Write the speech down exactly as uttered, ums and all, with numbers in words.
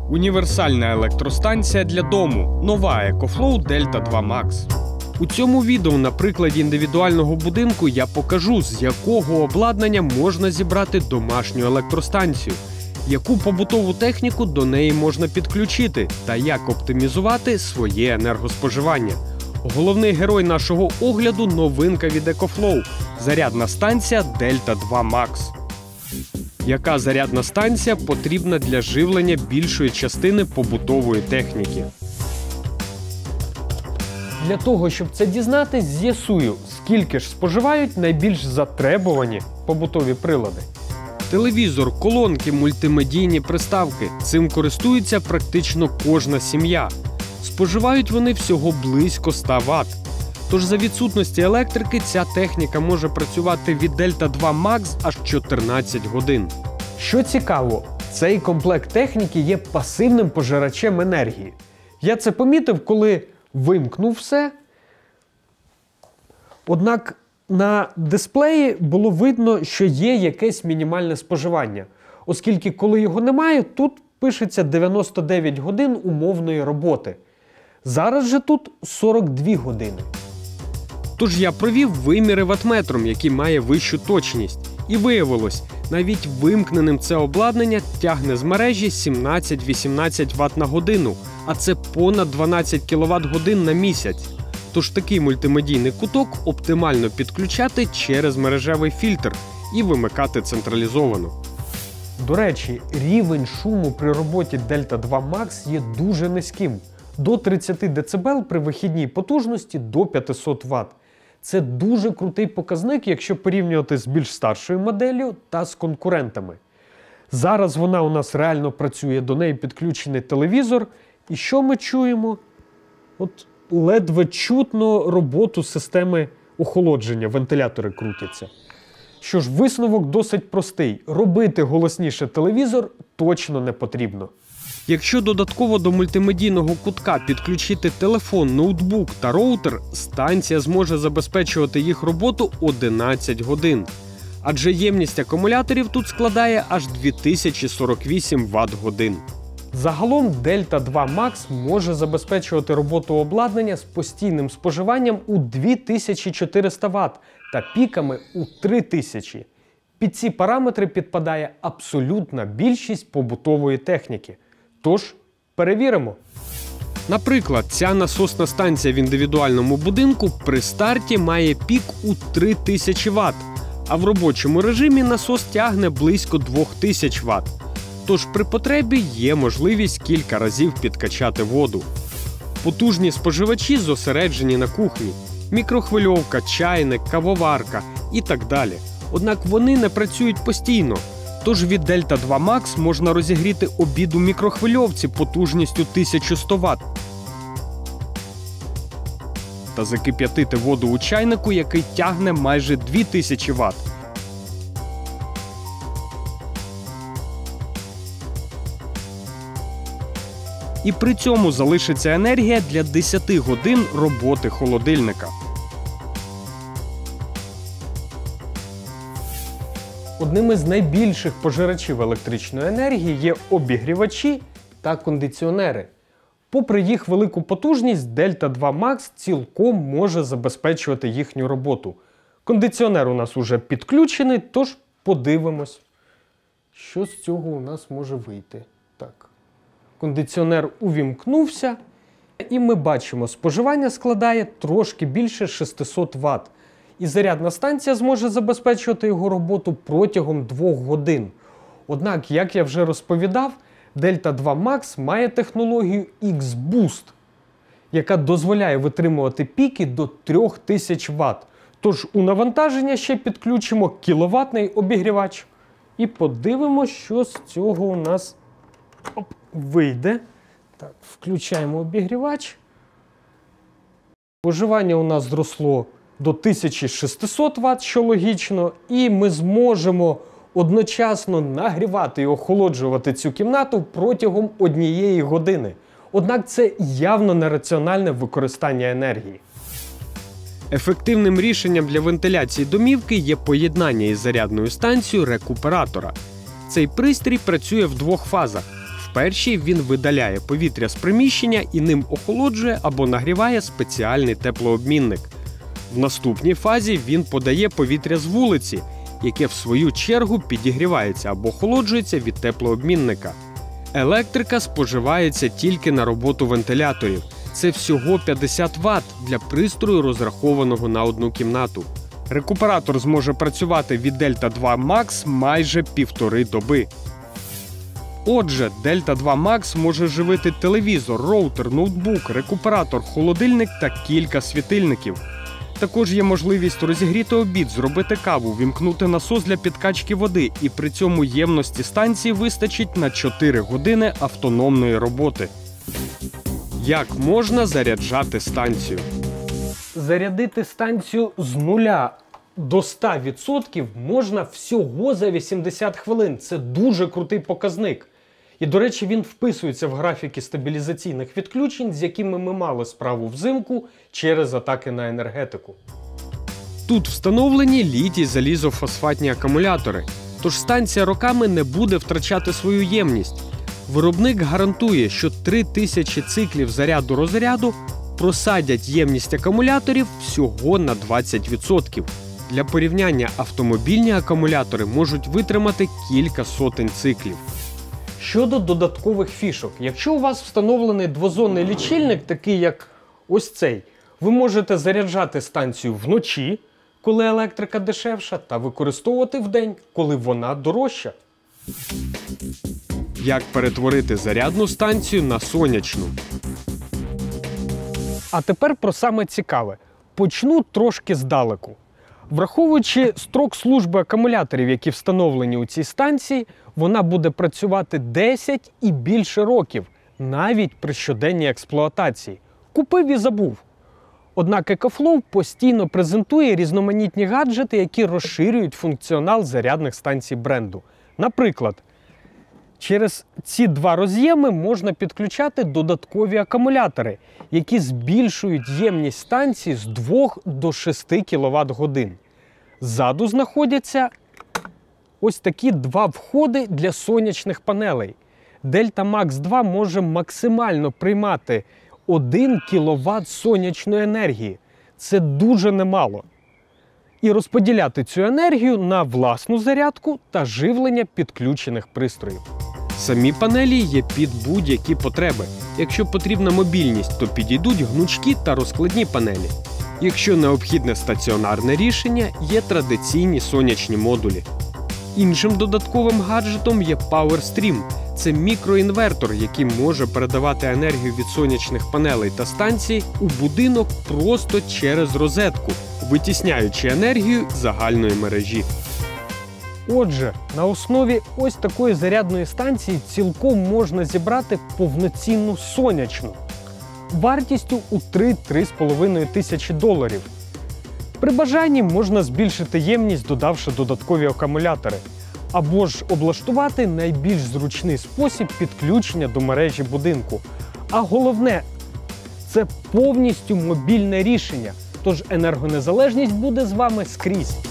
Універсальна електростанція для дому. Нова EcoFlow Delta два Max. У цьому відео на прикладі індивідуального будинку я покажу, з якого обладнання можна зібрати домашню електростанцію, яку побутову техніку до неї можна підключити та як оптимізувати своє енергоспоживання. Головний герой нашого огляду – новинка від EcoFlow – зарядна станція Delta два Max. Яка зарядна станція потрібна для живлення більшої частини побутової техніки? Для того, щоб це дізнатись, з'ясую, скільки ж споживають найбільш затребувані побутові прилади. Телевізор, колонки, мультимедійні приставки – цим користується практично кожна сім'я. Споживають вони всього близько ста ватт. Тож за відсутності електрики ця техніка може працювати від Delta два Max аж чотирнадцять годин. Що цікаво, цей комплект техніки є пасивним пожирачем енергії. Я це помітив, коли вимкнув все. Однак на дисплеї було видно, що є якесь мінімальне споживання. Оскільки коли його немає, тут пишеться дев'яносто дев'ять годин умовної роботи. Зараз же тут сорок дві години. Тож я провів виміри ваттметром, який має вищу точність. І виявилось, навіть вимкненим це обладнання тягне з мережі сімнадцять-вісімнадцять ватт на годину, а це понад дванадцять кіловат-годин на місяць. Тож такий мультимедійний куток оптимально підключати через мережевий фільтр і вимикати централізовано. До речі, рівень шуму при роботі Delta два Max є дуже низьким – до тридцяти децибел при вихідній потужності до п'ятисот ватт. Це дуже крутий показник, якщо порівнювати з більш старшою моделлю та з конкурентами. Зараз вона у нас реально працює, до неї підключений телевізор. І що ми чуємо? От ледве чутно роботу системи охолодження, вентилятори крутяться. Що ж, висновок досить простий. Робити голосніше телевізор точно не потрібно. Якщо додатково до мультимедійного кутка підключити телефон, ноутбук та роутер, станція зможе забезпечувати їх роботу одинадцять годин. Адже ємність акумуляторів тут складає аж дві тисячі сорок вісім ватт-годин. Загалом Delta два Max може забезпечувати роботу обладнання з постійним споживанням у дві тисячі чотириста ватт та піками у три тисячі. Під ці параметри підпадає абсолютна більшість побутової техніки. Тож, перевіримо. Наприклад, ця насосна станція в індивідуальному будинку при старті має пік у три тисячі ватт, а в робочому режимі насос тягне близько дві тисячі ватт. Тож при потребі є можливість кілька разів підкачати воду. Потужні споживачі зосереджені на кухні – мікрохвильовка, чайник, кавоварка і так далі. Однак вони не працюють постійно. Тож від Delta два Max можна розігріти обід у мікрохвильовці потужністю тисяча сто ватт та закип'ятити воду у чайнику, який тягне майже дві тисячі ватт. І при цьому залишиться енергія для десяти годин роботи холодильника. Одним із найбільших пожирачів електричної енергії є обігрівачі та кондиціонери. Попри їх велику потужність, Delta два Max цілком може забезпечувати їхню роботу. Кондиціонер у нас уже підключений, тож подивимось, що з цього у нас може вийти. Так. Кондиціонер увімкнувся, і ми бачимо, споживання складає трошки більше шістсот ватт. І зарядна станція зможе забезпечувати його роботу протягом двох годин. Однак, як я вже розповідав, Delta два Max має технологію X-Boost, яка дозволяє витримувати піки до трьох тисяч ватт. Тож у навантаження ще підключимо кіловатний обігрівач. І подивимося, що з цього у нас Оп, вийде. Так, включаємо обігрівач. Споживання у нас зросло до тисячі шістсот ватт, що логічно, і ми зможемо одночасно нагрівати і охолоджувати цю кімнату протягом однієї години. Однак це явно нераціональне використання енергії. Ефективним рішенням для вентиляції домівки є поєднання із зарядною станцією рекуператора. Цей пристрій працює в двох фазах – В першій він видаляє повітря з приміщення і ним охолоджує або нагріває спеціальний теплообмінник. В наступній фазі він подає повітря з вулиці, яке в свою чергу підігрівається або охолоджується від теплообмінника. Електрика споживається тільки на роботу вентиляторів. Це всього п'ятдесят ватт для пристрою, розрахованого на одну кімнату. Рекуператор зможе працювати від Дельта два Макс майже півтори доби. Отже, Дельта два Макс може живити телевізор, роутер, ноутбук, рекуператор, холодильник та кілька світильників. Також є можливість розігріти обід, зробити каву, вімкнути насос для підкачки води, і при цьому ємності станції вистачить на чотири години автономної роботи. Як можна заряджати станцію? Зарядити станцію з нуля до ста відсотків можна всього за вісімдесят хвилин. Це дуже крутий показник. І, до речі, він вписується в графіки стабілізаційних відключень, з якими ми мали справу взимку через атаки на енергетику. Тут встановлені літій-залізофосфатні акумулятори, тож станція роками не буде втрачати свою ємність. Виробник гарантує, що три тисячі циклів заряду-розряду просадять ємність акумуляторів всього на двадцять відсотків. Для порівняння, автомобільні акумулятори можуть витримати кілька сотень циклів. Щодо додаткових фішок, якщо у вас встановлений двозонний лічильник, такий як ось цей, ви можете заряджати станцію вночі, коли електрика дешевша, та використовувати вдень, коли вона дорожча. Як перетворити зарядну станцію на сонячну? А тепер про саме цікаве. Почну трошки здалеку. Враховуючи строк служби акумуляторів, які встановлені у цій станції, вона буде працювати десять і більше років, навіть при щоденній експлуатації. Купив і забув. Однак EcoFlow постійно презентує різноманітні гаджети, які розширюють функціонал зарядних станцій бренду. Наприклад, через ці два роз'єми можна підключати додаткові акумулятори, які збільшують ємність станції з двох до шести кіловат-годин. Ззаду знаходяться ось такі два входи для сонячних панелей. Дельта Макс два може максимально приймати один кіловат сонячної енергії. Це дуже немало. І розподіляти цю енергію на власну зарядку та живлення підключених пристроїв. Самі панелі є під будь-які потреби. Якщо потрібна мобільність, то підійдуть гнучкі та розкладні панелі. Якщо необхідне стаціонарне рішення, є традиційні сонячні модулі. Іншим додатковим гаджетом є PowerStream. Це мікроінвертор, який може передавати енергію від сонячних панелей та станцій у будинок просто через розетку, витісняючи енергію з загальної мережі. Отже, на основі ось такої зарядної станції цілком можна зібрати повноцінну сонячну, вартістю у три-три з половиною тисячі доларів. При бажанні можна збільшити ємність, додавши додаткові акумулятори, або ж облаштувати найбільш зручний спосіб підключення до мережі будинку. А головне, це повністю мобільне рішення, тож енергонезалежність буде з вами скрізь.